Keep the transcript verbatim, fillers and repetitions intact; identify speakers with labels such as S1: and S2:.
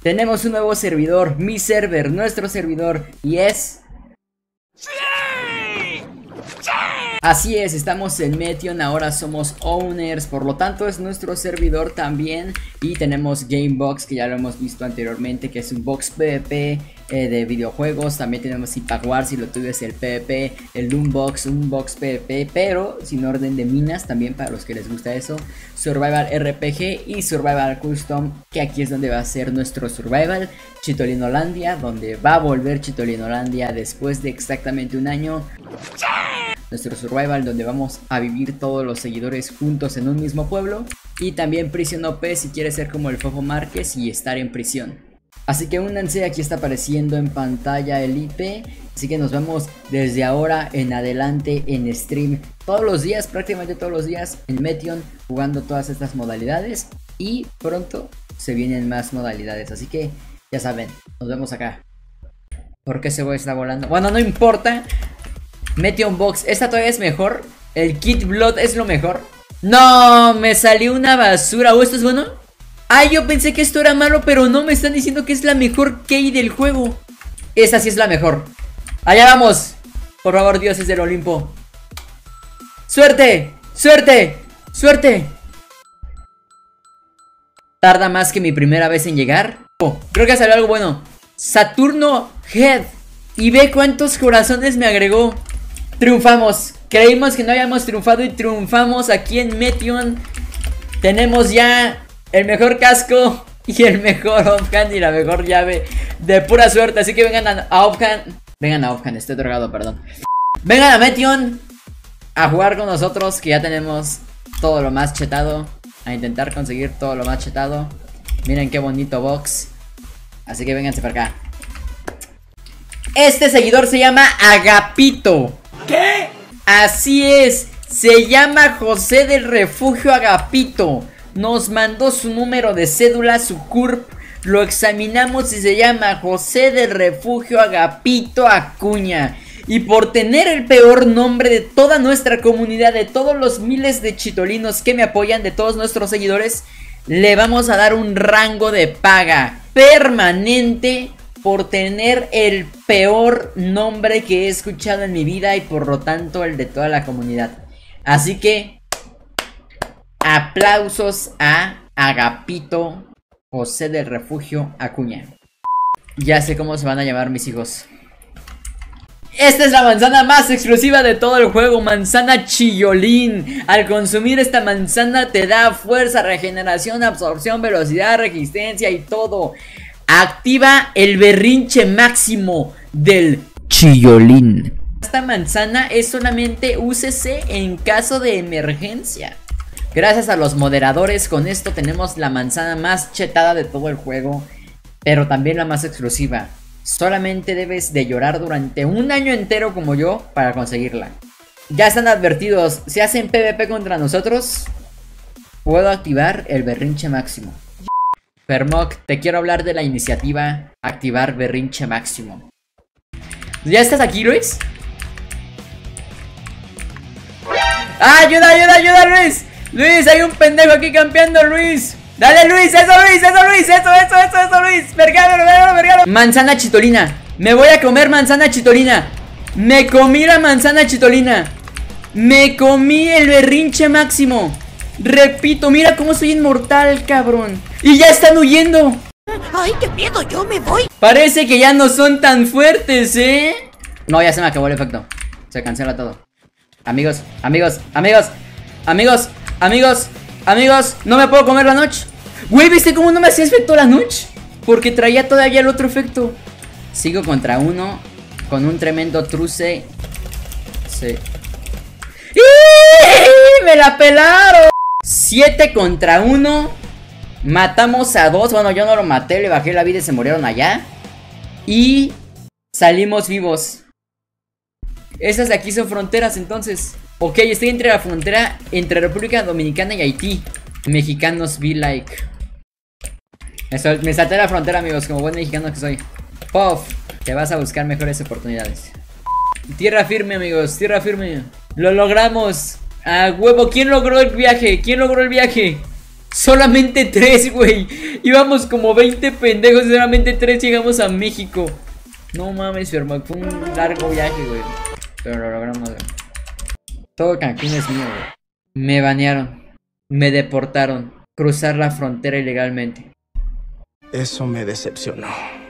S1: Tenemos un nuevo servidor, mi server, nuestro servidor, y es... Así es, estamos en Metaion, ahora somos owners, por lo tanto es nuestro servidor también. Y tenemos Gamebox, que ya lo hemos visto anteriormente, que es un box PvP eh, de videojuegos. También tenemos Impact Wars, si lo tuyo es el PvP, el Doombox, un box PvP, pero sin orden de minas, también para los que les gusta eso. Survival R P G y Survival Custom, que aquí es donde va a ser nuestro Survival. Chitolinolandia, donde va a volver Chitolinolandia después de exactamente un año. Nuestro survival, donde vamos a vivir todos los seguidores juntos en un mismo pueblo. Y también Prisión O P si quieres ser como el Fofo Márquez y estar en prisión. Así que únanse, aquí está apareciendo en pantalla el I P. Así que nos vemos desde ahora en adelante en stream todos los días, prácticamente todos los días en Metaion, jugando todas estas modalidades. Y pronto se vienen más modalidades, así que ya saben, nos vemos acá. ¿Por qué ese güey está volando? Bueno, no importa. Metaion Box, esta todavía es mejor. El Kit Blood es lo mejor. No, me salió una basura. ¿O esto es bueno? Ay, yo pensé que esto era malo, pero no, me están diciendo que es la mejor key del juego. Esta sí es la mejor. Allá vamos. Por favor, dioses del Olimpo. ¡Suerte! ¡Suerte! ¡Suerte! Tarda más que mi primera vez en llegar. Oh, creo que salió algo bueno. Saturno Head. Y ve cuántos corazones me agregó. Triunfamos, creímos que no habíamos triunfado y triunfamos aquí en Metaion. Tenemos ya el mejor casco y el mejor offhand y la mejor llave de pura suerte. Así que vengan a, a offhand. Vengan a offhand, estoy drogado, perdón. Vengan a Metaion a jugar con nosotros, que ya tenemos todo lo más chetado. A intentar conseguir todo lo más chetado. Miren qué bonito box. Así que vénganse para acá. Este seguidor se llama Agapito. ¿Qué? Así es, se llama José del Refugio Agapito. Nos mandó su número de cédula, su C U R P. Lo examinamos y se llama José del Refugio Agapito Acuña. Y por tener el peor nombre de toda nuestra comunidad, de todos los miles de chitolinos que me apoyan, de todos nuestros seguidores, le vamos a dar un rango de paga permanente por tener el peor nombre que he escuchado en mi vida y por lo tanto el de toda la comunidad. Así que aplausos a Agapito José del Refugio Acuña. Ya sé cómo se van a llamar mis hijos. Esta es la manzana más exclusiva de todo el juego, manzana Chillolín. Al consumir esta manzana te da fuerza, regeneración, absorción, velocidad, resistencia y todo. Activa el berrinche máximo del Chillolín. Esta manzana es solamente úsese en caso de emergencia. Gracias a los moderadores, con esto tenemos la manzana más chetada de todo el juego, pero también la más exclusiva. Solamente debes de llorar durante un año entero como yo para conseguirla. Ya están advertidos, si hacen PvP contra nosotros, puedo activar el berrinche máximo. Fermok, te quiero hablar de la iniciativa Activar Berrinche Máximo. ¿Ya estás aquí, Luis? ¡Ah, ayuda, ayuda, ayuda, Luis! Luis, hay un pendejo aquí campeando, Luis. Dale, Luis, eso, Luis, eso, Luis, eso, eso, eso, eso, Luis. Vergalo, vergalo, vergalo. Manzana chitolina. Me voy a comer manzana chitolina. Me comí la manzana chitolina. Me comí el berrinche máximo. Repito, mira cómo soy inmortal, cabrón. Y ya están huyendo.
S2: Ay, qué miedo, yo me voy.
S1: Parece que ya no son tan fuertes, ¿eh? No, ya se me acabó el efecto. Se cancela todo. Amigos, amigos, amigos, amigos, amigos, amigos, no me puedo comer la noche. Güey, ¿viste cómo no me hacía efecto la noche? Porque traía todavía el otro efecto. Sigo contra uno con un tremendo truce. Sí. ¡Y! ¡Me la pelaron! Siete contra uno. Matamos a dos. Bueno, yo no lo maté, le bajé la vida y se murieron allá. Y salimos vivos. Esas de aquí son fronteras, entonces. Ok, estoy entre la frontera entre República Dominicana y Haití. Mexicanos be like. Eso, me salté la frontera, amigos, como buen mexicano que soy. Puff, te vas a buscar mejores oportunidades. Tierra firme, amigos, tierra firme. Lo logramos. A huevo, ¿quién logró el viaje? ¿Quién logró el viaje? Solamente tres, güey. Íbamos como veinte pendejos y solamente tres llegamos a México. No mames, hermano. Fue un largo viaje, güey. Pero lo logramos, güey. Todo Cancún es mío, güey. Me banearon. Me deportaron. Cruzar la frontera ilegalmente.
S3: Eso me decepcionó.